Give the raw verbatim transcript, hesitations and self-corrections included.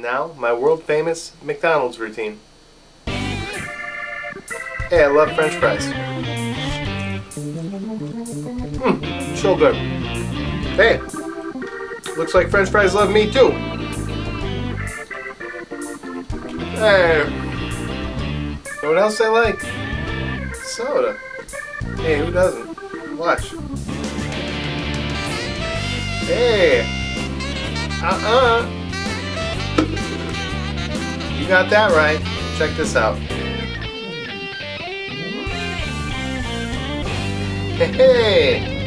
Now, my world-famous McDonald's routine. Hey, I love French fries. Mmm, so good. Hey, looks like French fries love me too. Hey, know what else I like? Soda. Hey, who doesn't? Watch. Hey. Uh-uh. You got that right. Check this out. Hey.